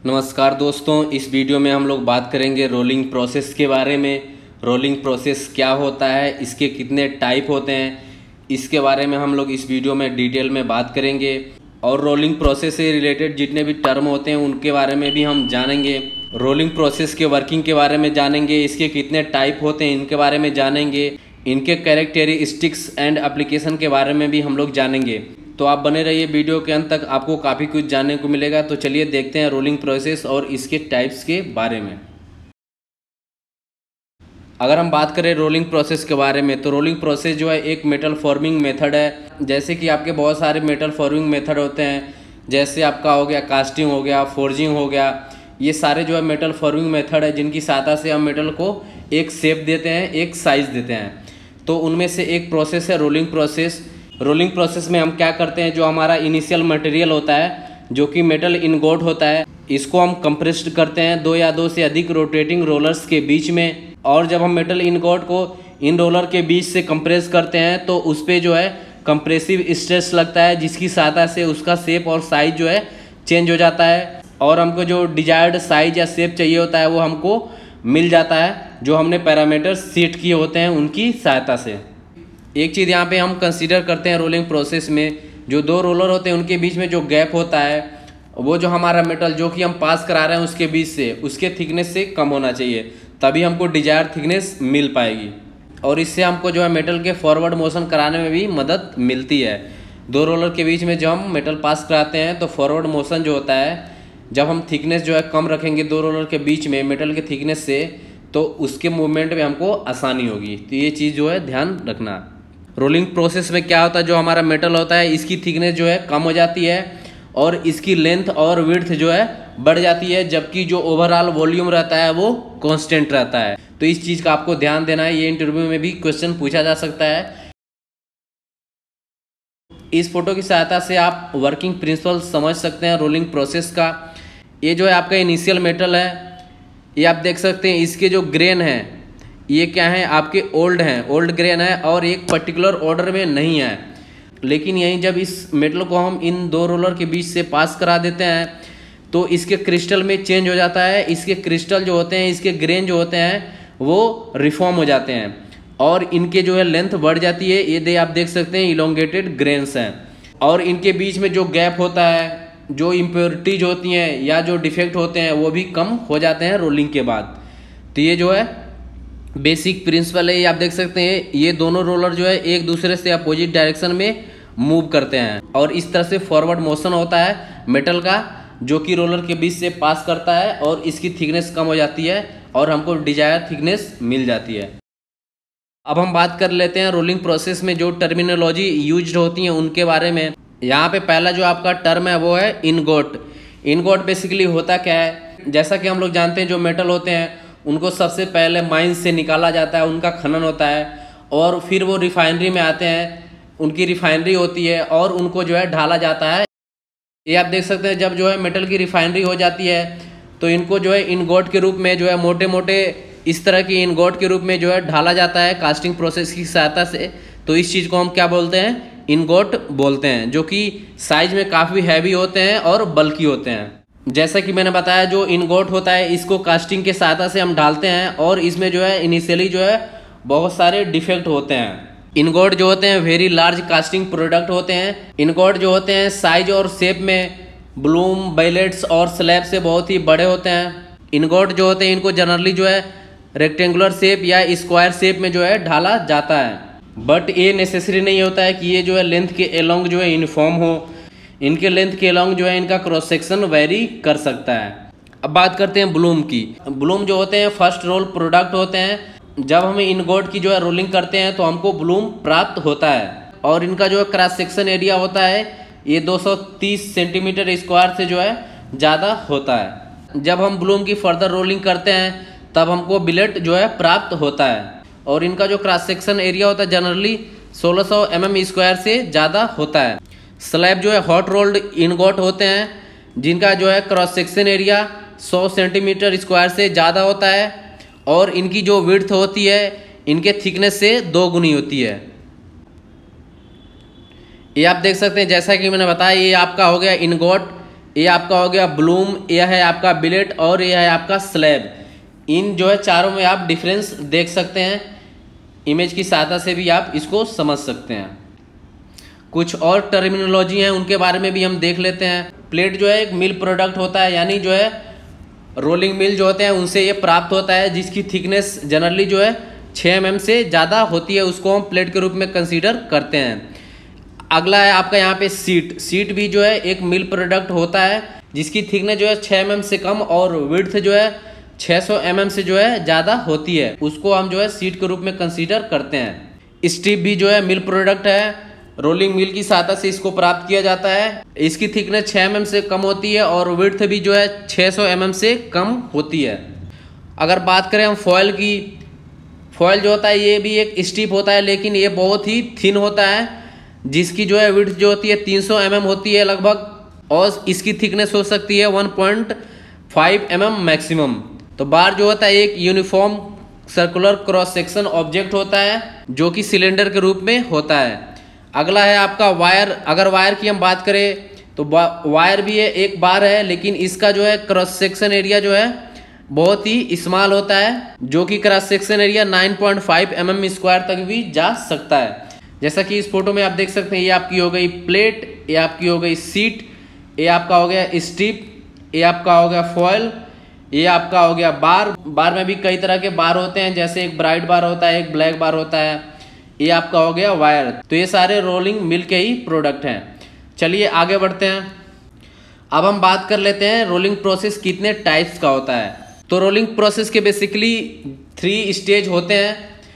नमस्कार दोस्तों, इस वीडियो में हम लोग बात करेंगे रोलिंग प्रोसेस के बारे में। रोलिंग प्रोसेस क्या होता है, इसके कितने टाइप होते हैं, इसके बारे में हम लोग इस वीडियो में डिटेल में बात करेंगे। और रोलिंग प्रोसेस से रिलेटेड जितने भी टर्म होते हैं उनके बारे में भी हम जानेंगे। रोलिंग प्रोसेस के वर्किंग के बारे में जानेंगे, इसके कितने टाइप होते हैं इनके बारे में जानेंगे, इनके कैरेक्टरिस्टिक्स एंड एप्लीकेशन के बारे में भी हम लोग जानेंगे। तो आप बने रहिए वीडियो के अंत तक, आपको काफ़ी कुछ जानने को मिलेगा। तो चलिए देखते हैं रोलिंग प्रोसेस और इसके टाइप्स के बारे में। अगर हम बात करें रोलिंग प्रोसेस के बारे में, तो रोलिंग प्रोसेस जो है एक मेटल फॉर्मिंग मेथड है। जैसे कि आपके बहुत सारे मेटल फॉर्मिंग मेथड होते हैं, जैसे आपका हो गया कास्टिंग, हो गया फोर्जिंग, हो गया, ये सारे जो है मेटल फॉर्मिंग मेथड है जिनकी सहायता से हम मेटल को एक शेप देते हैं, एक साइज देते हैं। तो उनमें से एक प्रोसेस है रोलिंग प्रोसेस। रोलिंग प्रोसेस में हम क्या करते हैं, जो हमारा इनिशियल मटेरियल होता है, जो कि मेटल इनगोट होता है, इसको हम कंप्रेस्ड करते हैं 2 या 2 से अधिक रोटेटिंग रोलर्स के बीच में। और जब हम मेटल इनगोट को इन रोलर के बीच से कंप्रेस करते हैं तो उस पर जो है कंप्रेसिव स्ट्रेस लगता है, जिसकी सहायता से उसका शेप और साइज जो है चेंज हो जाता है और हमको जो डिजायर्ड साइज या शेप चाहिए होता है वो हमको मिल जाता है, जो हमने पैरामीटर सेट किए होते हैं उनकी सहायता से। एक चीज़ यहाँ पे हम कंसीडर करते हैं रोलिंग प्रोसेस में, जो 2 रोलर होते हैं उनके बीच में जो गैप होता है, वो जो हमारा मेटल जो कि हम पास करा रहे हैं उसके बीच से, उसके थिकनेस से कम होना चाहिए, तभी हमको डिजायर थिकनेस मिल पाएगी। और इससे हमको जो है मेटल के फॉरवर्ड मोशन कराने में भी मदद मिलती है। 2 रोलर के बीच में जब हम मेटल पास कराते हैं तो फॉरवर्ड मोशन जो होता है, जब हम थिकनेस जो है कम रखेंगे 2 रोलर के बीच में मेटल के थिकनेस से, तो उसके मूवमेंट में हमको आसानी होगी। तो ये चीज़ जो है ध्यान रखना। रोलिंग प्रोसेस में क्या होता है, जो हमारा मेटल होता है इसकी थिकनेस जो है कम हो जाती है और इसकी लेंथ और विड्थ जो है बढ़ जाती है, जबकि जो ओवरऑल वॉल्यूम रहता है वो कांस्टेंट रहता है। तो इस चीज़ का आपको ध्यान देना है, ये इंटरव्यू में भी क्वेश्चन पूछा जा सकता है। इस फोटो की सहायता से आप वर्किंग प्रिंसिपल समझ सकते हैं रोलिंग प्रोसेस का। ये जो है आपका इनिशियल मेटल है, ये आप देख सकते हैं। इसके जो ग्रेन है ये क्या है, आपके ओल्ड हैं, ओल्ड ग्रेन है और एक पर्टिकुलर ऑर्डर में नहीं है। लेकिन यहीं जब इस मेटल को हम इन 2 रोलर के बीच से पास करा देते हैं तो इसके क्रिस्टल में चेंज हो जाता है। इसके क्रिस्टल जो होते हैं, इसके ग्रेन जो होते हैं वो रिफॉर्म हो जाते हैं और इनके जो है लेंथ बढ़ जाती है। ये आप देख सकते हैं इलोंगेटेड ग्रेन्स हैं। और इनके बीच में जो गैप होता है, जो इम्प्योरिटीज होती हैं या जो डिफेक्ट होते हैं, वो भी कम हो जाते हैं रोलिंग के बाद। तो ये जो है बेसिक प्रिंसिपल है। ये आप देख सकते हैं, ये दोनों रोलर जो है एक दूसरे से अपोजिट डायरेक्शन में मूव करते हैं और इस तरह से फॉरवर्ड मोशन होता है मेटल का, जो कि रोलर के बीच से पास करता है और इसकी थिकनेस कम हो जाती है और हमको डिजायर थिकनेस मिल जाती है। अब हम बात कर लेते हैं रोलिंग प्रोसेस में जो टर्मिनोलॉजी यूज्ड होती हैं उनके बारे में। यहाँ पे पहला जो आपका टर्म है वो है इनगोट। इनगोट बेसिकली होता क्या है, जैसा कि हम लोग जानते हैं जो मेटल होते हैं उनको सबसे पहले माइंस से निकाला जाता है, उनका खनन होता है और फिर वो रिफाइनरी में आते हैं, उनकी रिफाइनरी होती है और उनको जो है ढाला जाता है। ये आप देख सकते हैं, जब जो है मेटल की रिफाइनरी हो जाती है तो इनको जो है इनगोट के रूप में जो है मोटे मोटे इस तरह की इनगोट के रूप में जो है ढाला जाता है कास्टिंग प्रोसेस की सहायता से। तो इस चीज़ को हम क्या बोलते हैं, इनगोट बोलते हैं, जो कि साइज में काफ़ी हैवी होते हैं और बल्की होते हैं। जैसा कि मैंने बताया, जो इनगोट होता है इसको कास्टिंग के सहायता से हम डालते हैं और इसमें जो है इनिशियली जो है बहुत सारे डिफेक्ट होते हैं। इनगोट जो होते हैं वेरी लार्ज कास्टिंग प्रोडक्ट होते हैं। इनगोट जो होते हैं साइज और शेप में ब्लूम, बैलेट्स और स्लैब से बहुत ही बड़े होते हैं। इनगोट जो होते हैं इनको जनरली जो है रेक्टेंगुलर शेप या स्क्वायर शेप में जो है ढाला जाता है, बट ये नेसेसरी नहीं होता है कि ये जो है लेंथ के अलोंग जो है यूनिफॉर्म हो। इनके लेंथ के अलोंग जो है इनका क्रॉस सेक्शन वेरी कर सकता है। अब बात करते हैं ब्लूम की। ब्लूम जो होते हैं फर्स्ट रोल प्रोडक्ट होते हैं। जब हम इनगोट की जो है रोलिंग करते हैं तो हमको ब्लूम प्राप्त होता है और इनका जो है क्रॉस सेक्शन एरिया होता है ये 230 सेंटीमीटर स्क्वायर से जो है ज़्यादा होता है। जब हम ब्लूम की फर्दर रोलिंग करते हैं तब हमको बिलेट जो है प्राप्त होता है और इनका जो क्रॉस सेक्शन एरिया होता है जनरली 1600 mm स्क्वायर से ज़्यादा होता है। स्लैब जो है हॉट रोल्ड इनगोट होते हैं, जिनका जो है cross section area 100 centimetre square से ज़्यादा होता है और इनकी जो विड्थ होती है इनके थिकनेस से 2 गुनी होती है। ये आप देख सकते हैं, जैसा कि मैंने बताया, ये आपका हो गया इनगोट ये आपका हो गया ब्लूम, यह है आपका बिलेट और यह है आपका स्लैब। इन जो है चारों में आप डिफरेंस देख सकते हैं, इमेज की सहायता से भी आप इसको समझ सकते हैं। कुछ और टर्मिनोलॉजी हैं उनके बारे में भी हम देख लेते हैं। प्लेट जो है एक मिल प्रोडक्ट होता है, यानी जो है रोलिंग मिल जो होते हैं उनसे ये प्राप्त होता है, जिसकी थिकनेस जनरली जो है 6 mm से ज़्यादा होती है, उसको हम प्लेट के रूप में कंसीडर करते हैं। अगला है आपका यहाँ पे सीट। सीट भी जो है एक मिल प्रोडक्ट होता है, जिसकी थिकनेस जो है 6 mm से कम और विड्थ जो है 600 mm से जो है ज़्यादा होती है, उसको हम जो है सीट के रूप में कंसीडर करते हैं। स्ट्रिप भी जो है मिल प्रोडक्ट है, रोलिंग मिल की सहायता से इसको प्राप्त किया जाता है। इसकी थिकनेस 6 mm से कम होती है और विड्थ भी जो है 600 mm से कम होती है। अगर बात करें हम फॉयल की, फॉयल जो होता है ये भी एक स्ट्रिप होता है, लेकिन ये बहुत ही थिन होता है, जिसकी जो है विड्थ जो होती है 300 mm होती है लगभग, और इसकी थिकनेस हो सकती है 1.5 mm मैक्सिमम। तो बार जो होता है एक uniform circular cross section object होता है, जो कि सिलेंडर के रूप में होता है। अगला है आपका वायर। अगर वायर की हम बात करें तो वायर भी है एक बार है, लेकिन इसका जो है क्रॉस सेक्शन एरिया जो है बहुत ही स्मॉल होता है, जो कि cross section area 9.5 mm square तक भी जा सकता है। जैसा कि इस फोटो में आप देख सकते हैं, ये आपकी हो गई प्लेट, ये आपकी हो गई सीट, ये आपका हो गया स्ट्रिप, ये आपका हो गया फॉयल, ये आपका हो गया बार। बार में भी कई तरह के बार होते हैं, जैसे एक ब्राइट बार होता है, एक ब्लैक बार होता है। ये आपका हो गया वायर। तो ये सारे रोलिंग मिल के ही प्रोडक्ट हैं। चलिए आगे बढ़ते हैं। अब हम बात कर लेते हैं रोलिंग प्रोसेस कितने टाइप्स का होता है। तो रोलिंग प्रोसेस के बेसिकली 3 स्टेज होते हैं।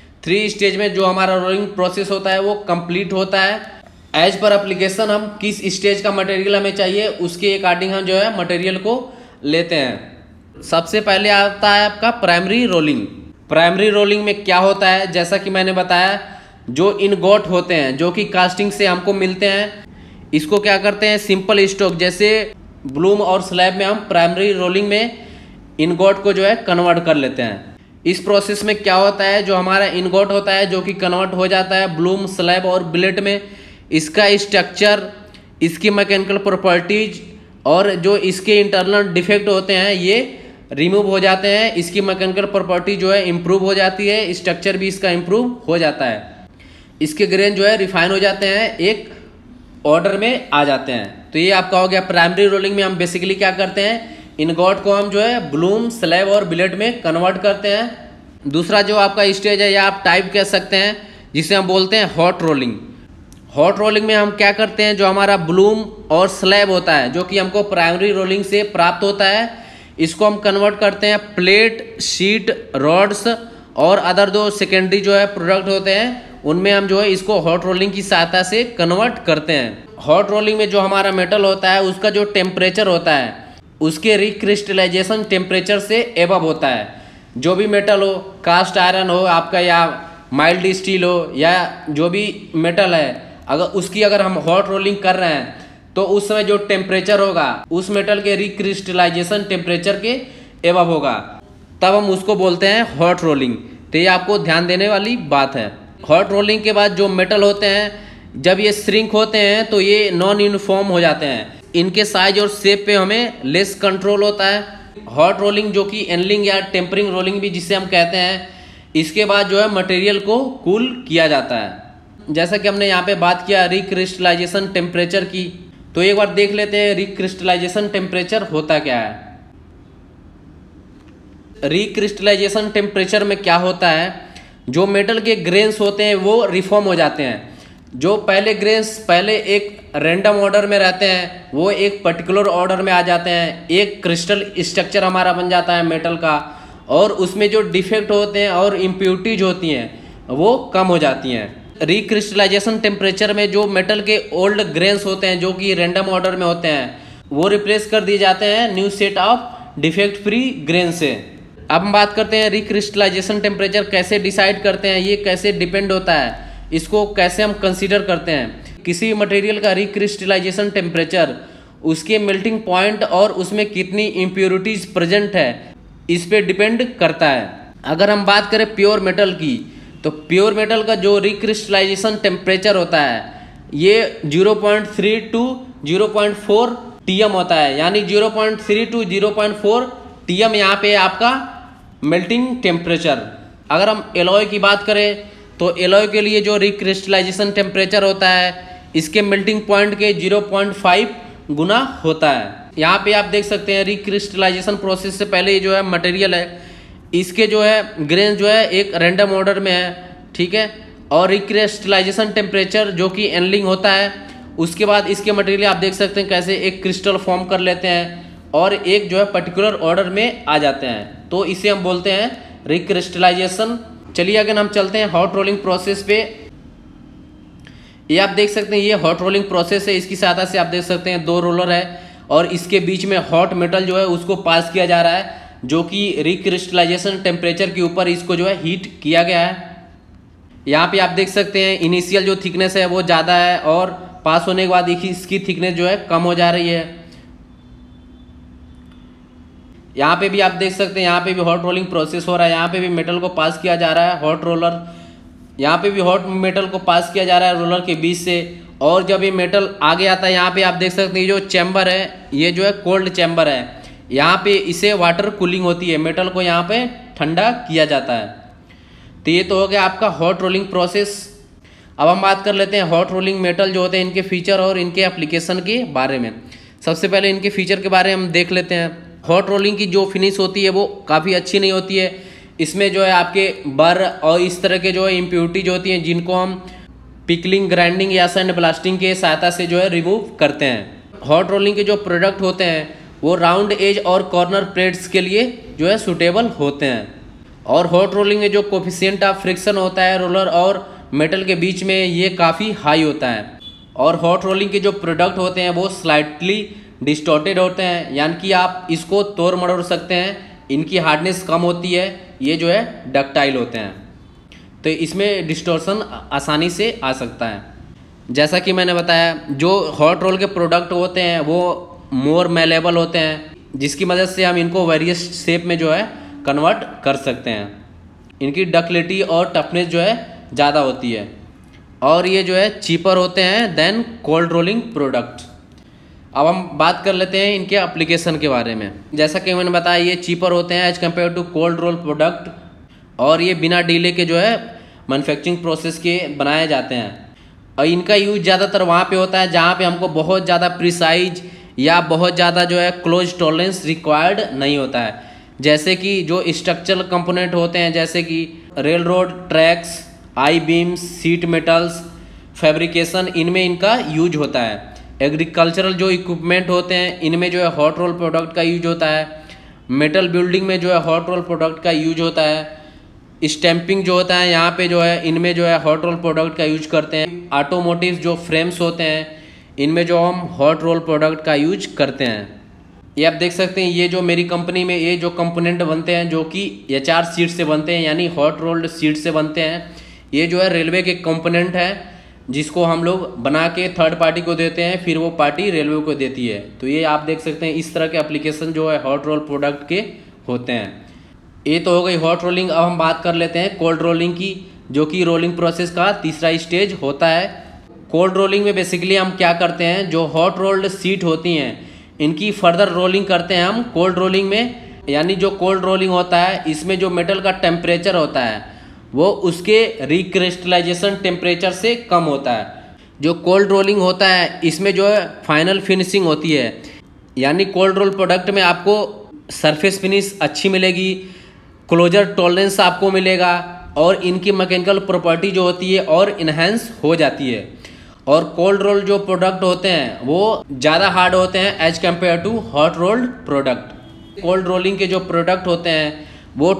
3 स्टेज में जो हमारा रोलिंग प्रोसेस होता है वो कंप्लीट होता है। एज पर एप्लीकेशन हम किस स्टेज का मटेरियल हमें चाहिए उसके अकॉर्डिंग हम जो है मटेरियल को लेते हैं। सबसे पहले आता है आपका प्राइमरी रोलिंग। प्राइमरी रोलिंग में क्या होता है, जैसा कि मैंने बताया, जो इनगोट होते हैं जो कि कास्टिंग से हमको मिलते हैं, इसको क्या करते हैं सिंपल स्टॉक जैसे ब्लूम और स्लैब में हम प्राइमरी रोलिंग में इनगोट को जो है कन्वर्ट कर लेते हैं। इस प्रोसेस में क्या होता है, जो हमारा इनगोट होता है जो कि कन्वर्ट हो जाता है ब्लूम, स्लैब और बिलेट में, इसका स्ट्रक्चर, इसकी मैकेनिकल प्रॉपर्टीज और जो इसके इंटरनल डिफेक्ट होते हैं ये रिमूव हो जाते हैं। इसकी मैकेनिकल प्रॉपर्टी जो है इम्प्रूव हो जाती है, स्ट्रक्चर भी इसका इम्प्रूव हो जाता है, इसके ग्रेन जो है रिफाइन हो जाते हैं, एक ऑर्डर में आ जाते हैं। तो ये आपका हो गया प्राइमरी रोलिंग में हम बेसिकली क्या करते हैं, इनगोट को हम जो है ब्लूम, स्लैब और बिलेट में कन्वर्ट करते हैं। दूसरा जो आपका स्टेज है या आप टाइप कह सकते हैं, जिसे हम बोलते हैं हॉट रोलिंग। हॉट रोलिंग में हम क्या करते हैं, जो हमारा ब्लूम और स्लैब होता है जो कि हमको प्राइमरी रोलिंग से प्राप्त होता है, इसको हम कन्वर्ट करते हैं प्लेट, शीट, रॉड्स और अदर जो सेकेंडरी जो है प्रोडक्ट होते हैं उनमें हम जो है इसको हॉट रोलिंग की सहायता से कन्वर्ट करते हैं। हॉट रोलिंग में जो हमारा मेटल होता है उसका जो टेम्परेचर होता है उसके रिक्रिस्टलाइजेशन टेम्परेचर से एबव होता है। जो भी मेटल हो, कास्ट आयरन हो आपका या माइल्ड स्टील हो या जो भी मेटल है, अगर हम हॉट रोलिंग कर रहे हैं तो उस समय जो टेम्परेचर होगा उस मेटल के रिक्रिस्टलाइजेशन टेम्परेचर के एबव होगा, तब हम उसको बोलते हैं हॉट रोलिंग। तो ये आपको ध्यान देने वाली बात है। हॉट रोलिंग के बाद जो मेटल होते हैं जब ये श्रिंक होते हैं तो ये नॉन यूनिफॉर्म हो जाते हैं, इनके साइज और शेप पे हमें लेस कंट्रोल होता है। हॉट रोलिंग जो कि एनलिंग या टेम्परिंग रोलिंग भी जिसे हम कहते हैं, इसके बाद जो है मटेरियल को कूल किया जाता है। जैसा कि हमने यहाँ पे बात किया रिक्रिस्टलाइजेशन टेम्परेचर की, तो एक बार देख लेते हैं रिक्रिस्टलाइजेशन टेम्परेचर होता क्या है। रिक्रिस्टलाइजेशन टेम्परेचर में क्या होता है, जो मेटल के ग्रेन्स होते हैं वो रिफॉर्म हो जाते हैं। जो पहले ग्रेन्स पहले एक रैंडम ऑर्डर में रहते हैं वो एक पर्टिकुलर ऑर्डर में आ जाते हैं, एक क्रिस्टल स्ट्रक्चर हमारा बन जाता है मेटल का, और उसमें जो डिफेक्ट होते हैं और इम्प्योरिटीज होती हैं वो कम हो जाती हैं। रिक्रिस्टलाइजेशन टेम्परेचर में जो मेटल के ओल्ड ग्रेन्स होते हैं जो कि रैंडम ऑर्डर में होते हैं वो रिप्लेस कर दिए जाते हैं new set of defect free grain से। अब हम बात करते हैं रिक्रिस्टलाइजेशन टेम्परेचर कैसे डिसाइड करते हैं, ये कैसे डिपेंड होता है, इसको कैसे हम कंसीडर करते हैं। किसी मटेरियल का रिक्रिस्टलाइजेशन टेम्परेचर उसके मेल्टिंग पॉइंट और उसमें कितनी इम्प्योरिटीज प्रेजेंट है इस पे डिपेंड करता है। अगर हम बात करें प्योर मेटल की, तो प्योर मेटल का जो रिक्रिस्टलाइजेशन टेम्परेचर होता है ये 0.3 to 0.4 TM होता है, यानी 0.3 to 0.4 TM यहाँ पे आपका मेल्टिंग टेम्परेचर। अगर हम एलॉय की बात करें तो एलॉय के लिए जो रिक्रिस्टलाइजेशन टेम्परेचर होता है इसके मेल्टिंग पॉइंट के 0.5 गुना होता है। यहाँ पे आप देख सकते हैं रिक्रिस्टलाइजेशन प्रोसेस से पहले ये जो है मटेरियल है इसके जो है ग्रेन जो है एक रैंडम ऑर्डर में है, ठीक है। और रिक्रिस्टलाइजेशन टेम्परेचर जो कि एनलिंग होता है, उसके बाद इसके मटेरियल आप देख सकते हैं कैसे एक क्रिस्टल फॉर्म कर लेते हैं और एक जो है पर्टिकुलर ऑर्डर में आ जाते हैं, तो इसे हम बोलते हैं रिक्रिस्टलाइजेशन। चलिए अगर हम चलते हैं हॉट रोलिंग प्रोसेस पे। ये आप देख सकते हैं ये हॉट रोलिंग प्रोसेस है, इसकी सहायता से आप देख सकते हैं 2 रोलर है और इसके बीच में हॉट मेटल जो है उसको पास किया जा रहा है, जो कि रिक्रिस्टलाइजेशन टेम्परेचर के ऊपर इसको जो है हीट किया गया है। यहाँ पे आप देख सकते हैं इनिशियल जो थिकनेस है वो ज़्यादा है और पास होने के बाद इसकी थिकनेस जो है कम हो जा रही है। यहाँ पे भी आप देख सकते हैं यहाँ पे भी हॉट रोलिंग प्रोसेस हो रहा है, यहाँ पे भी मेटल को पास किया जा रहा है हॉट रोलर, यहाँ पे भी हॉट मेटल को पास किया जा रहा है रोलर के बीच से। और जब ये मेटल आगे आता है यहाँ पे आप देख सकते हैं जो चैम्बर है ये जो है कोल्ड चैम्बर है, यहाँ पे इसे वाटर कूलिंग होती है, मेटल को यहाँ पे ठंडा किया जाता है। तो ये तो हो गया आपका हॉट रोलिंग प्रोसेस। अब हम बात कर लेते हैं हॉट रोलिंग मेटल जो होते हैं इनके फीचर और इनके एप्लीकेशन के बारे में। सबसे पहले इनके फीचर के बारे में हम देख लेते हैं। हॉट रोलिंग की जो फिनिश होती है वो काफ़ी अच्छी नहीं होती है, इसमें जो है आपके बर और इस तरह के जो है इम्प्योरिटी जो होती हैं जिनको हम पिकलिंग, ग्राइंडिंग या सैंड ब्लास्टिंग के सहायता से जो है रिमूव करते हैं। हॉट रोलिंग के जो प्रोडक्ट होते हैं वो राउंड एज और कॉर्नर प्लेट्स के लिए जो है सूटेबल होते हैं। और हॉट रोलिंग में जो कोफिशिएंट ऑफ फ्रिक्शन होता है रोलर और मेटल के बीच में ये काफ़ी हाई होता है। और हॉट रोलिंग के जो प्रोडक्ट होते हैं वो स्लाइटली डिस्टॉर्टेड होते हैं, यानी कि आप इसको तोड़ मरोड़ सकते हैं, इनकी हार्डनेस कम होती है, ये जो है डक्टाइल होते हैं, तो इसमें डिस्टॉर्शन आसानी से आ सकता है। जैसा कि मैंने बताया जो हॉट रोल के प्रोडक्ट होते हैं वो मोर मेलेबल होते हैं, जिसकी मदद से हम इनको वेरियस शेप में जो है कन्वर्ट कर सकते हैं। इनकी डक्टिलिटी और टफनेस जो है ज़्यादा होती है और ये जो है चीपर होते हैं देन कोल्ड रोलिंग प्रोडक्ट। अब हम बात कर लेते हैं इनके एप्लीकेशन के बारे में। जैसा कि मैंने बताया ये चीपर होते हैं as compare to cold roll product और ये बिना डीले के जो है मैन्युफैक्चरिंग प्रोसेस के बनाए जाते हैं। और इनका यूज ज़्यादातर वहाँ पे होता है जहाँ पे हमको बहुत ज़्यादा प्रिसाइज या बहुत ज़्यादा जो है क्लोज टॉलरेंस रिक्वायर्ड नहीं होता है, जैसे कि जो स्ट्रक्चरल कंपोनेंट होते हैं जैसे कि rail road tracks, I beams, sheet metals, fabrication, इनमें इनका यूज होता है। एग्रीकल्चरल जो इक्विपमेंट होते हैं इनमें जो है हॉट रोल प्रोडक्ट का यूज होता है। मेटल बिल्डिंग में जो है हॉट रोल प्रोडक्ट का यूज होता है। स्टैंपिंग जो होता है यहाँ पे जो है इनमें जो है हॉट रोल प्रोडक्ट का यूज करते हैं। ऑटोमोटिव जो फ्रेम्स होते हैं इनमें जो हम हॉट रोल प्रोडक्ट का यूज करते हैं। ये आप देख सकते हैं ये जो मेरी कंपनी में ये जो कंपोनेंट बनते हैं जो कि HR सीट से बनते हैं, यानी हॉट रोल्ड सीट से बनते हैं। ये जो है रेलवे के कंपोनेंट है जिसको हम लोग बना के थर्ड पार्टी को देते हैं, फिर वो पार्टी रेलवे को देती है। तो ये आप देख सकते हैं इस तरह के एप्लीकेशन जो है हॉट रोल प्रोडक्ट के होते हैं। ये तो हो गई हॉट रोलिंग। अब हम बात कर लेते हैं कोल्ड रोलिंग की, जो कि रोलिंग प्रोसेस का तीसरा स्टेज होता है। कोल्ड रोलिंग में बेसिकली हम क्या करते हैं, जो हॉट रोल्ड सीट होती हैं इनकी फर्दर रोलिंग करते हैं हम कोल्ड रोलिंग में। यानी जो कोल्ड रोलिंग होता है इसमें जो मेटल का टेम्परेचर होता है वो उसके रिक्रिस्टलाइजेशन टेम्परेचर से कम होता है। जो कोल्ड रोलिंग होता है इसमें जो है फाइनल फिनिशिंग होती है, यानी कोल्ड रोल प्रोडक्ट में आपको सरफेस फिनिश अच्छी मिलेगी, क्लोजर टॉलरेंस आपको मिलेगा और इनकी मैकेनिकल प्रॉपर्टी जो होती है और इन्हेंस हो जाती है। और कोल्ड रोल जो प्रोडक्ट होते हैं वो ज़्यादा हार्ड होते हैं as compare to hot rolled product. Cold rolling के जो प्रोडक्ट होते हैं वो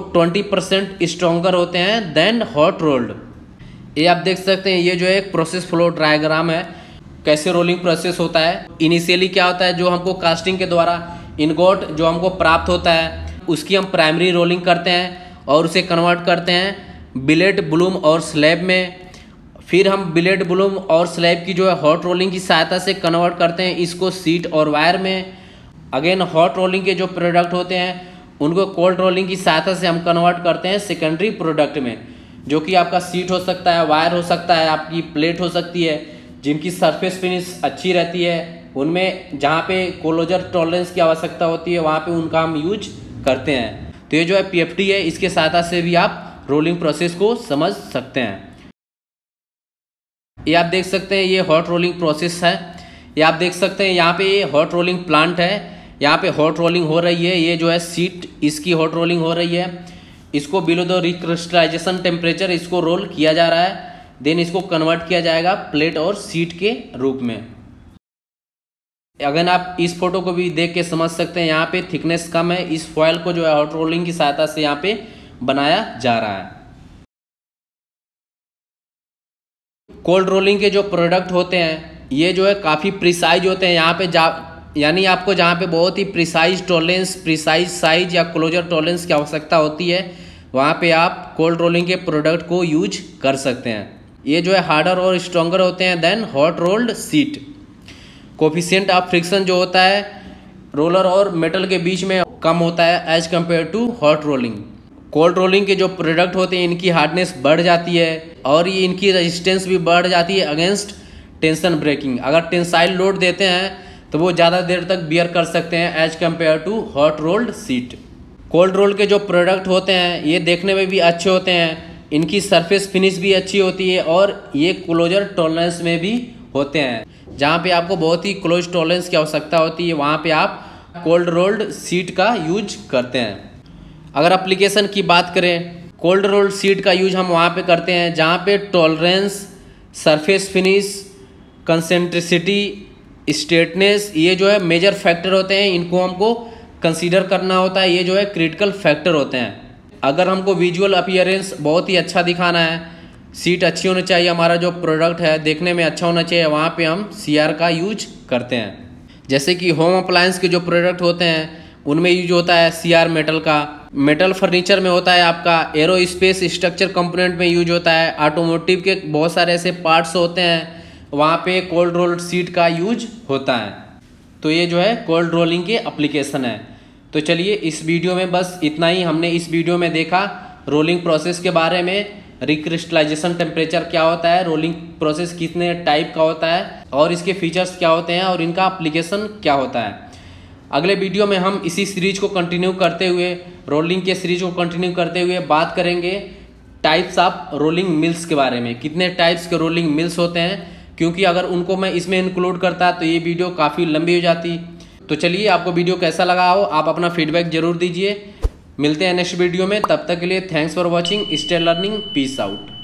20% स्ट्रॉन्गर होते हैं देन हॉट रोल्ड। ये आप देख सकते हैं ये जो एक प्रोसेस फ्लो डायग्राम है, कैसे रोलिंग प्रोसेस होता है। इनिशियली क्या होता है, जो हमको कास्टिंग के द्वारा इनगोट जो हमको प्राप्त होता है उसकी हम प्राइमरी रोलिंग करते हैं और उसे कन्वर्ट करते हैं बिलेट, ब्लूम और स्लैब में। फिर हम बिलेट, ब्लूम और स्लैब की जो है हॉट रोलिंग की सहायता से कन्वर्ट करते हैं इसको सीट और वायर में। अगेन हॉट रोलिंग के जो प्रोडक्ट होते हैं उनको कोल्ड रोलिंग की सहायता से हम कन्वर्ट करते हैं सेकेंडरी प्रोडक्ट में, जो कि आपका सीट हो सकता है, वायर हो सकता है, आपकी प्लेट हो सकती है, जिनकी सरफेस फिनिश अच्छी रहती है उनमें जहाँ पे क्लोजर टॉलरेंस की आवश्यकता होती है वहाँ पे उनका हम यूज करते हैं। तो ये जो है PFD है, इसके सहायता से भी आप रोलिंग प्रोसेस को समझ सकते हैं। ये आप देख सकते हैं ये हॉट रोलिंग प्रोसेस है। ये आप देख सकते हैं यहाँ पे ये हॉट रोलिंग प्लांट है, यहाँ पे हॉट रोलिंग हो रही है। ये जो है शीट इसकी हॉट रोलिंग हो रही है। इसको बिलो द रिक्रिस्टलाइजेशन टेम्परेचर इसको रोल किया जा रहा है, देन इसको कन्वर्ट किया जाएगा प्लेट और शीट के रूप में। अगर आप इस फोटो को भी देख के समझ सकते हैं यहाँ पे थिकनेस कम है, इस फॉयल को जो है हॉट रोलिंग की सहायता से यहाँ पे बनाया जा रहा है। कोल्ड रोलिंग के जो प्रोडक्ट होते हैं ये जो है काफ़ी प्रिसाइज होते हैं। यहाँ पे यानी आपको जहाँ पे बहुत ही प्रिसाइज टॉलरेंस, प्रिसाइज साइज या क्लोजर टॉलरेंस की आवश्यकता होती है वहाँ पे आप कोल्ड रोलिंग के प्रोडक्ट को यूज कर सकते हैं। ये जो है हार्डर और स्ट्रॉन्गर होते हैं than hot rolled sheet. Coefficient of friction जो होता है रोलर और मेटल के बीच में कम होता है as compare to hot rolling. Cold rolling के जो प्रोडक्ट होते हैं इनकी हार्डनेस बढ़ जाती है और ये इनकी रेजिस्टेंस भी बढ़ जाती है अगेंस्ट टेंशन ब्रेकिंग। अगर टेंसाइल लोड देते हैं तो वो ज़्यादा देर तक बियर कर सकते हैं as compare to hot rolled sheet. Cold roll के जो प्रोडक्ट होते हैं ये देखने में भी अच्छे होते हैं, इनकी सरफेस फिनिश भी अच्छी होती है और ये क्लोजर टॉलरेंस में भी होते हैं। जहाँ पे आपको बहुत ही क्लोज टॉलरेंस की आवश्यकता होती है वहाँ पे आप कोल्ड रोल्ड शीट का यूज करते हैं। अगर एप्लीकेशन की बात करें, कोल्ड रोल्ड शीट का यूज हम वहाँ पे करते हैं जहाँ पे tolerance, surface finish, concentricity, straightness ये जो है मेजर फैक्टर होते हैं, इनको हमको कंसीडर करना होता है। ये जो है क्रिटिकल फैक्टर होते हैं। अगर हमको विजुअल अपीयरेंस बहुत ही अच्छा दिखाना है, सीट अच्छी होनी चाहिए, हमारा जो प्रोडक्ट है देखने में अच्छा होना चाहिए, वहाँ पे हम CR का यूज करते हैं। जैसे कि होम अप्लायंस के जो प्रोडक्ट होते हैं उनमें यूज होता है CR मेटल का, मेटल फर्नीचर में होता है आपका, एरोस्पेस स्ट्रक्चर कंपोनेंट में यूज होता है, ऑटोमोटिव के बहुत सारे ऐसे पार्ट्स होते हैं वहाँ पे कोल्ड रोल्ड शीट का यूज होता है। तो ये जो है कोल्ड रोलिंग के एप्लीकेशन है। तो चलिए इस वीडियो में बस इतना ही। हमने इस वीडियो में देखा रोलिंग प्रोसेस के बारे में, रिक्रिस्टलाइजेशन टेम्परेचर क्या होता है, रोलिंग प्रोसेस कितने टाइप का होता है और इसके फीचर्स क्या होते हैं और इनका एप्लीकेशन क्या होता है। अगले वीडियो में हम इसी सीरीज को कंटिन्यू करते हुए, रोलिंग के सीरीज को कंटिन्यू करते हुए बात करेंगे टाइप्स ऑफ रोलिंग मिल्स के बारे में। कितने टाइप्स के रोलिंग मिल्स होते हैं, क्योंकि अगर उनको मैं इसमें इंक्लूड करता तो ये वीडियो काफ़ी लंबी हो जाती। तो चलिए आपको वीडियो कैसा लगा हो आप अपना फीडबैक जरूर दीजिए। मिलते हैं नेक्स्ट वीडियो में, तब तक के लिए thanks for watching, stay learning, peace out.